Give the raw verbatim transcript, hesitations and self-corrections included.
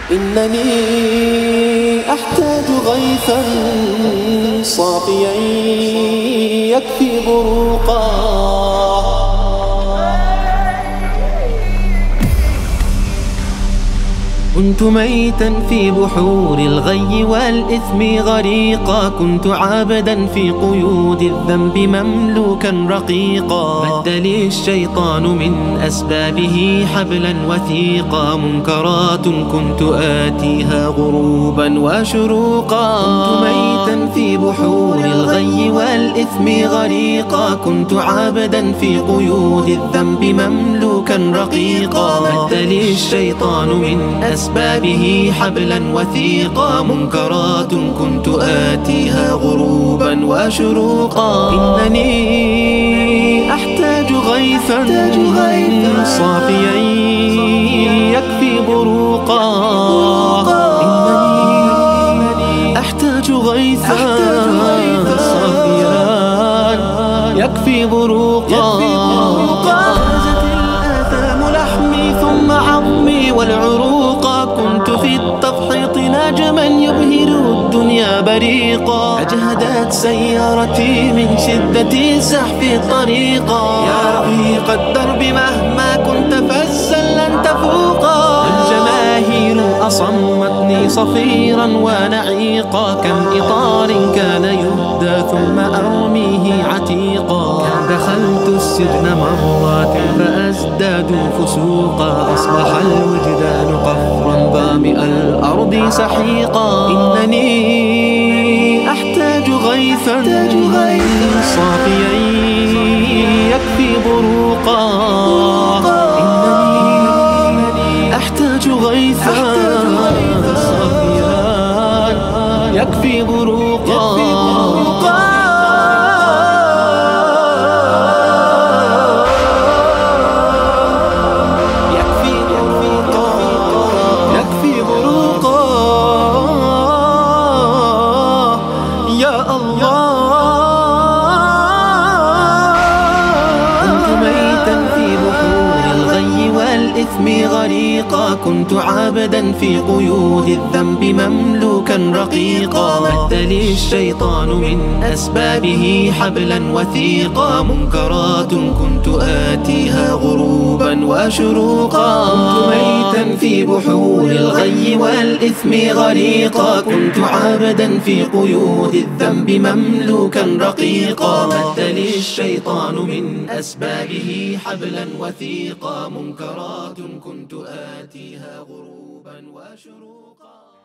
إنني أحتاج غيثا صافيا يكفي بروقا. كنت ميتا في بحور الغي والإثم غريقا، كنت عابدا في قيود الذنب مملوكا رقيقا. مد لي الشيطان من أسبابه حبلا وثيقا، منكرات كنت آتيها غروبا وشروقا. كنت ميتا في بحور الغي والإثم غريقا، كنت عابدا في قيود الذنب مملوكا رقيقا. مد لي الشيطان من أسبابه أسبابه حبلا وثيقا، منكرات كنت آتيها غروبا وشروقا. إنني أحتاج غيثا صافيا يكفي بروقا. إنني أحتاج غيثا صافيا يكفي بروقا. هزت الآثام لحمي ثم عظمي والعروق، كنت في التفحيط نجما يبهر الدنيا بريقا. أجهدت سيارتي من شدة الزحف طريقا. يا رفيق الدرب مهما كنت فزا لن تفوقا. الجماهير أصمتني صفيرا ونعيقا، كم إطار كان يهدى ثم أرميه عتيقا. دخلت السجن مرات فأزداد فسوقا، أصبح الوجدان قفرا ظامئ الأرض سحيقا. إنني أحتاج غيثا صافيا يكفي بروقا. إنني أحتاج غيثا صافيا يكفي بروقا. الإثم غريقا، كنت عابدا في قيود الذنب مملوكا رقيقا. مد لي الشيطان من أسبابه حبلا وثيقا، منكرات كنت آتيها غروبا وشروقا. كنت ميتا في بحور الغي والإثم غريقا، كنت عابدا في قيود الذنب مملوكا رقيقا. مد لي الشيطان من أسبابه حبلا وثيقا، منكرات كنت آتيها غروبا وشروقا.